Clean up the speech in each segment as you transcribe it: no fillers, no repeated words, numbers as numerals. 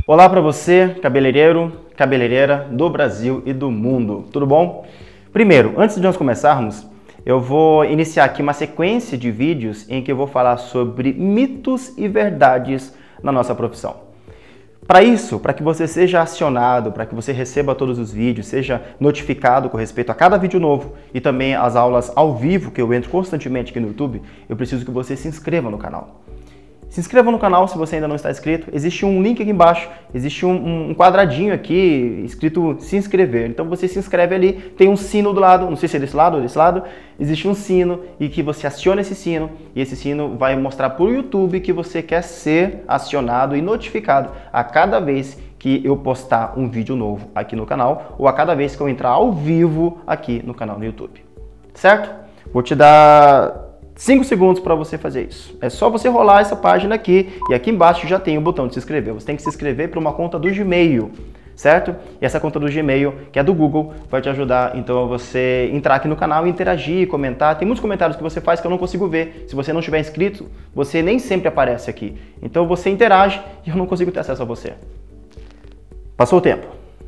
Olá para você, cabeleireiro, cabeleireira do Brasil e do mundo, tudo bom? Primeiro, antes de nós começarmos, eu vou iniciar aqui uma sequência de vídeos em que eu vou falar sobre mitos e verdades na nossa profissão. Para isso, para que você seja acionado, para que você receba todos os vídeos, seja notificado com respeito a cada vídeo novo e também as aulas ao vivo que eu entro constantemente aqui no YouTube, eu preciso que você se inscreva no canal. Se inscreva no canal se você ainda não está inscrito. Existe um link aqui embaixo, existe um quadradinho aqui escrito se inscrever. Então você se inscreve ali, tem um sino do lado, não sei se é desse lado ou desse lado, existe um sino e que você aciona esse sino e esse sino vai mostrar para o YouTube que você quer ser acionado e notificado a cada vez que eu postar um vídeo novo aqui no canal ou a cada vez que eu entrar ao vivo aqui no canal no YouTube. Certo? Vou te dar 5 segundos para você fazer isso. É só você rolar essa página aqui e aqui embaixo já tem o botão de se inscrever. Você tem que se inscrever para uma conta do Gmail, certo? E essa conta do Gmail, que é do Google, vai te ajudar então a você entrar aqui no canal e interagir, comentar. Tem muitos comentários que você faz que eu não consigo ver. Se você não estiver inscrito, você nem sempre aparece aqui. Então você interage e eu não consigo ter acesso a você. Passou o tempo.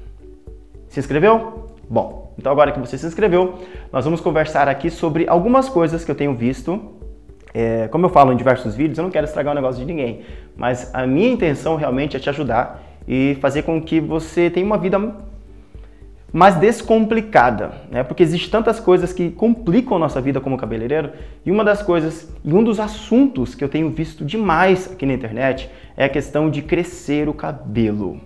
Se inscreveu? Bom, então agora que você se inscreveu, nós vamos conversar aqui sobre algumas coisas que eu tenho visto. Como eu falo em diversos vídeos, eu não quero estragar o negócio de ninguém, mas a minha intenção realmente é te ajudar e fazer com que você tenha uma vida mais descomplicada, né? Porque existem tantas coisas que complicam a nossa vida como cabeleireiro e uma das coisas e um dos assuntos que eu tenho visto demais aqui na internet é a questão de crescer o cabelo.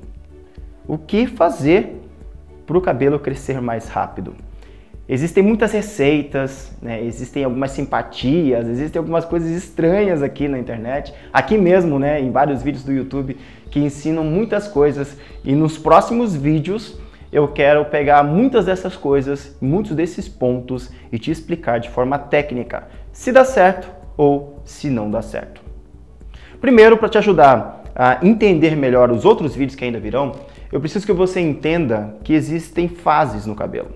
O que fazer para o cabelo crescer mais rápido? Existem muitas receitas, né? Existem algumas simpatias, existem algumas coisas estranhas aqui na internet, aqui mesmo, né? Em vários vídeos do YouTube que ensinam muitas coisas e nos próximos vídeos eu quero pegar muitas dessas coisas, muitos desses pontos e te explicar de forma técnica se dá certo ou se não dá certo. Primeiro, para te ajudar a entender melhor os outros vídeos que ainda virão, eu preciso que você entenda que existem fases no cabelo.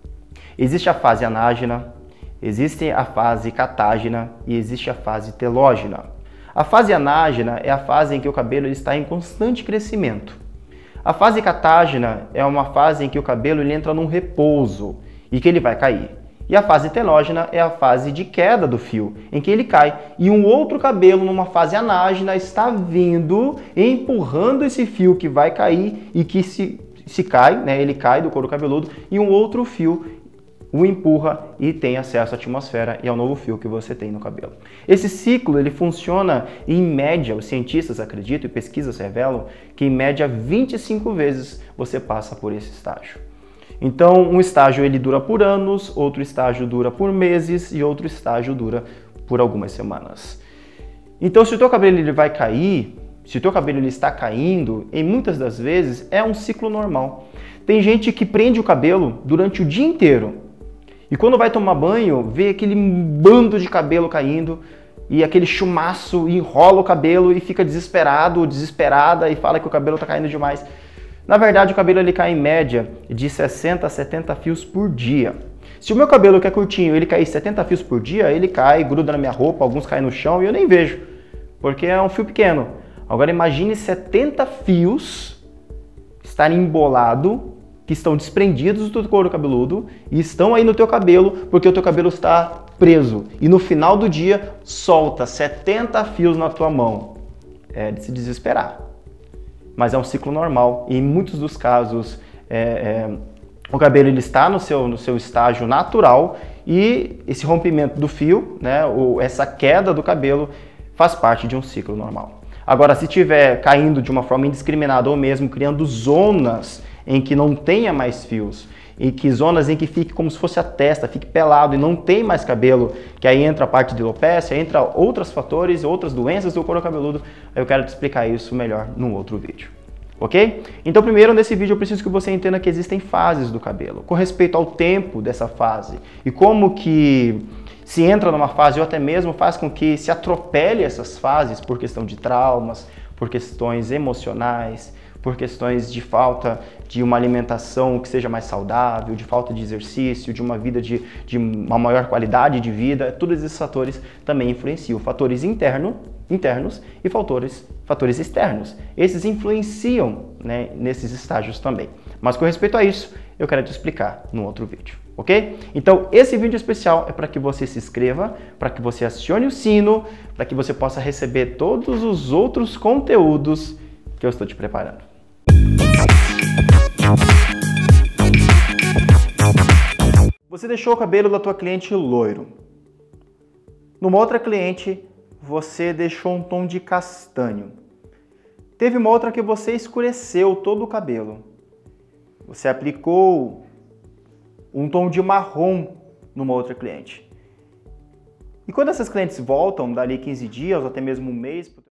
Existe a fase anágena, existe a fase catágena e existe a fase telógena. A fase anágena é a fase em que o cabelo está em constante crescimento. A fase catágena é uma fase em que o cabelo entra num repouso e que ele vai cair. E a fase telógena é a fase de queda do fio, em que ele cai. E um outro cabelo, numa fase anágena, está vindo, empurrando esse fio que vai cair e que se cai, né, ele cai do couro cabeludo, e um outro fio o empurra e tem acesso à atmosfera e ao novo fio que você tem no cabelo. Esse ciclo ele funciona em média, os cientistas acreditam e pesquisas revelam que em média 25 vezes você passa por esse estágio. Então, um estágio ele dura por anos, outro estágio dura por meses e outro estágio dura por algumas semanas. Então, se o teu cabelo ele vai cair, se o teu cabelo ele está caindo, em muitas das vezes é um ciclo normal. Tem gente que prende o cabelo durante o dia inteiro e quando vai tomar banho, vê aquele bando de cabelo caindo e aquele chumaço enrola o cabelo e fica desesperado ou desesperada e fala que o cabelo está caindo demais. Na verdade, o cabelo ele cai em média de 60 a 70 fios por dia. Se o meu cabelo que é curtinho, ele cair 70 fios por dia, ele cai, gruda na minha roupa, alguns caem no chão e eu nem vejo, porque é um fio pequeno. Agora imagine 70 fios estarem embolados, que estão desprendidos do couro cabeludo e estão aí no teu cabelo, porque o teu cabelo está preso. E no final do dia, solta 70 fios na tua mão. É de se desesperar. Mas é um ciclo normal e em muitos dos casos o cabelo ele está no seu estágio natural e esse rompimento do fio, né, ou essa queda do cabelo faz parte de um ciclo normal. Agora, se estiver caindo de uma forma indiscriminada ou mesmo criando zonas em que não tenha mais fios, e que zonas em que fique como se fosse a testa, fique pelado e não tem mais cabelo, que aí entra a parte de alopecia, entra outros fatores, outras doenças do couro cabeludo, eu quero te explicar isso melhor num outro vídeo. Ok? Então primeiro nesse vídeo eu preciso que você entenda que existem fases do cabelo, com respeito ao tempo dessa fase e como que se entra numa fase ou até mesmo faz com que se atropele essas fases por questão de traumas, por questões emocionais, por questões de falta de uma alimentação que seja mais saudável, de falta de exercício, de uma vida de uma maior qualidade de vida, todos esses fatores também influenciam. Fatores internos e fatores externos. Esses influenciam né, nesses estágios também. Mas com respeito a isso, eu quero te explicar no outro vídeo, ok? Então, esse vídeo especial é para que você se inscreva, para que você acione o sino, para que você possa receber todos os outros conteúdos que eu estou te preparando. Você deixou o cabelo da tua cliente loiro. Numa outra cliente, você deixou um tom de castanho. Teve uma outra que você escureceu todo o cabelo. Você aplicou um tom de marrom numa outra cliente. E quando essas clientes voltam, dali 15 dias ou até mesmo um mês,